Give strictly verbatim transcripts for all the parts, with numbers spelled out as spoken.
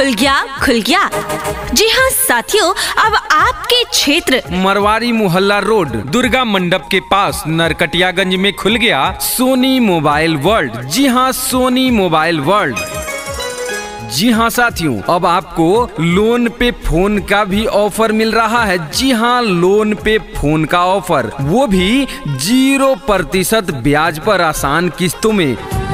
खुल गया खुल गया। जी हाँ साथियों, अब आपके क्षेत्र मरवाड़ी मोहल्ला रोड दुर्गा मंडप के पास नरकटियागंज में खुल गया सोनी मोबाइल वर्ल्ड। जी हाँ, सोनी मोबाइल वर्ल्ड। जी हाँ साथियों, अब आपको लोन पे फोन का भी ऑफर मिल रहा है। जी हाँ, लोन पे फोन का ऑफर, वो भी जीरो प्रतिशत ब्याज पर आसान किस्तों में।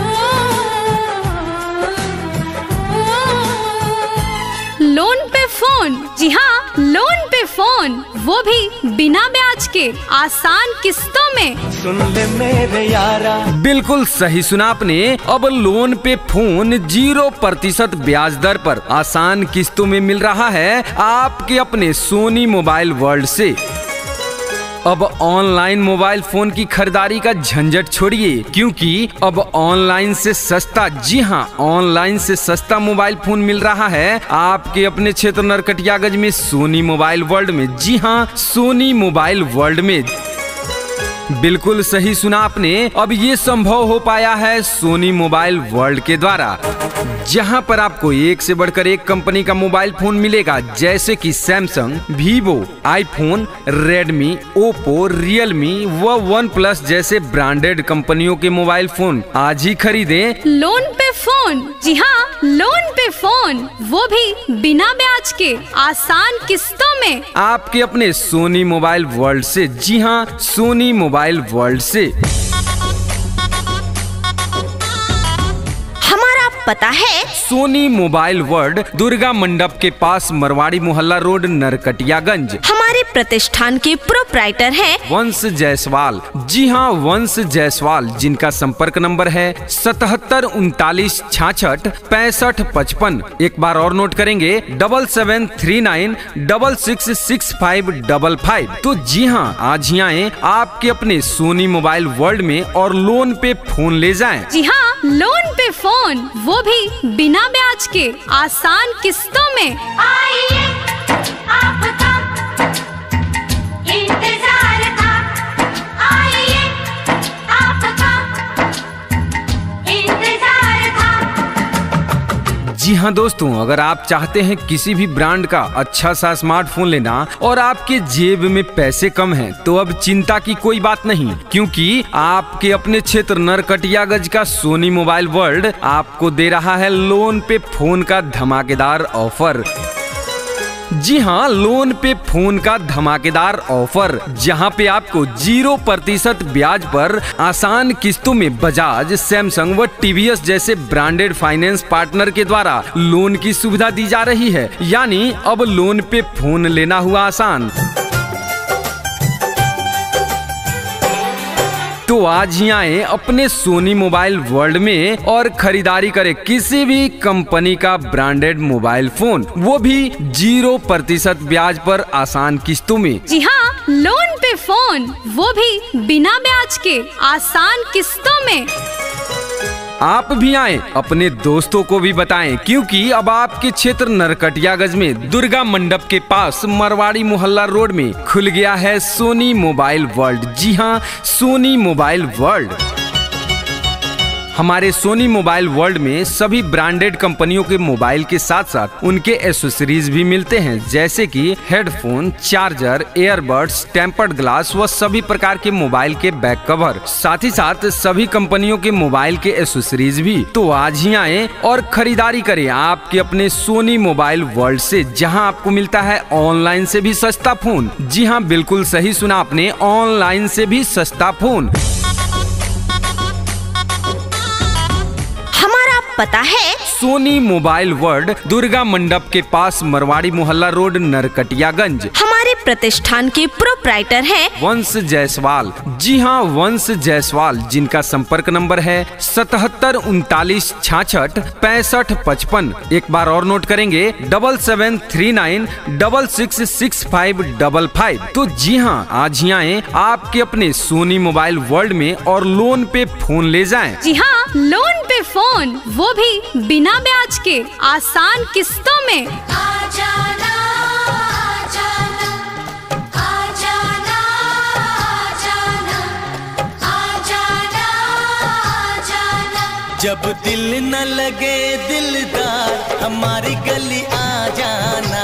लोन पे फोन, जी हाँ लोन पे फोन, वो भी बिना ब्याज के आसान किस्तों में। सुन ले मेरे यारा, बिल्कुल सही सुना आपने। अब लोन पे फोन जीरो प्रतिशत ब्याज दर पर आसान किस्तों में मिल रहा है आपके अपने सोनी मोबाइल वर्ल्ड से। अब ऑनलाइन मोबाइल फोन की खरीदारी का झंझट छोड़िए, क्योंकि अब ऑनलाइन से सस्ता, जी हाँ ऑनलाइन से सस्ता मोबाइल फोन मिल रहा है आपके अपने क्षेत्र नरकटियागंज में सोनी मोबाइल वर्ल्ड में। जी हाँ, सोनी मोबाइल वर्ल्ड में। बिल्कुल सही सुना आपने। अब ये संभव हो पाया है सोनी मोबाइल वर्ल्ड के द्वारा, जहां पर आपको एक से बढ़कर एक कंपनी का मोबाइल फोन मिलेगा, जैसे कि Samsung, Vivo, iPhone, Redmi, Oppo, Realme व वन प्लस जैसे ब्रांडेड कंपनियों के मोबाइल फोन आज ही खरीदें। लोन पे फोन, जी हाँ लोन पे फोन, वो भी बिना ब्याज के आसान किस्तों में आपके अपने सोनी मोबाइल वर्ल्ड से। जी हाँ, सोनी मोबाइल वर्ल्ड से। हमारा पता है Sony mobile world Durga Mandap के पास मरवाड़ी मोहल्ला रोड नरकटियागंज। हमारे प्रतिष्ठान के प्रोप्राइटर हैं वंश जायसवाल। जी हाँ, वंश जायसवाल, जिनका संपर्क नंबर है सतहत्तर उनतालीस छाछठ पैंसठ पचपन। एक बार और नोट करेंगे, double seven three nine double six six five double five. तो जी हाँ, आज ही आए आपके अपने सोनी मोबाइल वर्ल्ड में और लोन पे फोन ले जाएं। जी हाँ, लोन पे फोन, वो भी बिना ब्याज के आसान किस्तों में। आइए आपका इंतजार था, आइए आपका इंतजार था। जी हाँ दोस्तों, अगर आप चाहते हैं किसी भी ब्रांड का अच्छा सा स्मार्टफोन लेना और आपके जेब में पैसे कम हैं, तो अब चिंता की कोई बात नहीं, क्योंकि आपके अपने क्षेत्र नरकटियागंज का सोनी मोबाइल वर्ल्ड आपको दे रहा है लोन पे फोन का धमाकेदार ऑफर। जी हाँ, लोन पे फोन का धमाकेदार ऑफर, जहाँ पे आपको जीरो प्रतिशत ब्याज पर आसान किस्तों में बजाज, सैमसंग व टीवीएस जैसे ब्रांडेड फाइनेंस पार्टनर के द्वारा लोन की सुविधा दी जा रही है। यानी अब लोन पे फोन लेना हुआ आसान। तो आज ही आए अपने सोनी मोबाइल वर्ल्ड में और खरीदारी करें किसी भी कंपनी का ब्रांडेड मोबाइल फोन, वो भी जीरो प्रतिशत ब्याज पर आसान किस्तों में। जी हाँ, लोन पे फोन, वो भी बिना ब्याज के आसान किस्तों में। आप भी आएं, अपने दोस्तों को भी बताएं, क्योंकि अब आपके क्षेत्र नरकटियागंज में दुर्गा मंडप के पास मरवाड़ी मोहल्ला रोड में खुल गया है सोनी मोबाइल वर्ल्ड। जी हाँ, सोनी मोबाइल वर्ल्ड। हमारे सोनी मोबाइल वर्ल्ड में सभी ब्रांडेड कंपनियों के मोबाइल के साथ साथ उनके एसेसरीज भी मिलते हैं, जैसे कि headphone, charger, airbuds, tempered glass व सभी प्रकार के मोबाइल के बैक कवर, साथ ही साथ सभी कंपनियों के मोबाइल के एसेसरीज भी। तो आज ही आए और खरीदारी करें आपके अपने सोनी मोबाइल वर्ल्ड से, जहां आपको मिलता है ऑनलाइन से भी सस्ता फोन। जी हाँ, बिल्कुल सही सुना आपने, ऑनलाइन से भी सस्ता फोन। पता है Sony mobile world Durga Mandap के पास मरवाड़ी मोहल्ला रोड नरकटियागंज। हमारे प्रतिष्ठान के प्रोप्राइटर हैं वंश जायसवाल। जी हाँ, वंश जायसवाल, जिनका संपर्क नंबर है सतहत्तर उनतालीस छाछठ पैंसठ पचपन। एक बार और नोट करेंगे, double seven three nine double six six five double five. तो जी हाँ, आज ही आए आपके अपने सोनी मोबाइल वर्ल्ड में और लोन पे फोन ले जाएं। जी हाँ, लोन पे फोन, वो भी बिना ब्याज के आसान किस्तों में। आ जाना, आ जाना, आ जाना, आ जाना, आ जाना, आ जाना। जब दिल न लगे दिलदार हमारी गली आ जाना।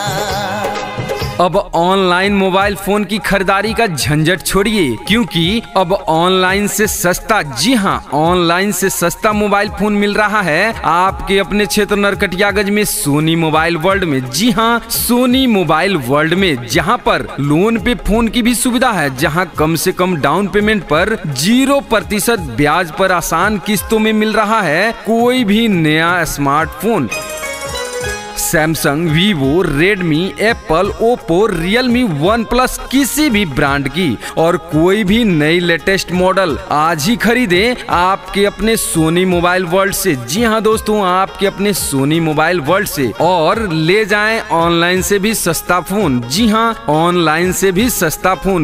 अब ऑनलाइन मोबाइल फोन की खरीदारी का झंझट छोड़िए, क्योंकि अब ऑनलाइन से सस्ता, जी हाँ ऑनलाइन से सस्ता मोबाइल फोन मिल रहा है आपके अपने क्षेत्र नरकटियागंज में सोनी मोबाइल वर्ल्ड में। जी हाँ सोनी मोबाइल वर्ल्ड में, जहाँ पर लोन पे फोन की भी सुविधा है, जहाँ कम से कम डाउन पेमेंट पर जीरो प्रतिशत ब्याज पर आसान किस्तों में मिल रहा है कोई भी नया smartphone. Samsung, Vivo, Redmi, Apple, Oppo, Realme, OnePlus किसी भी ब्रांड की और कोई भी नई लेटेस्ट मॉडल आज ही खरीदें आपके अपने सोनी मोबाइल वर्ल्ड से। जी हाँ दोस्तों, आपके अपने सोनी मोबाइल वर्ल्ड से, और ले जाएं ऑनलाइन से भी सस्ता फोन। जी हाँ ऑनलाइन से भी सस्ता फोन।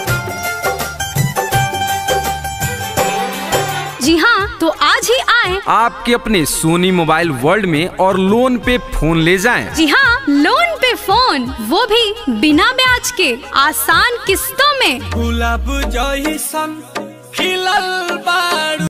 जी हाँ, तो आज ही आए आपके अपने सोनी मोबाइल वर्ल्ड में और लोन पे फोन ले जाएं। जी हाँ, लोन पे फोन, वो भी बिना ब्याज के, आसान किस्तों में। गुलाब जइसन खिलल बारू।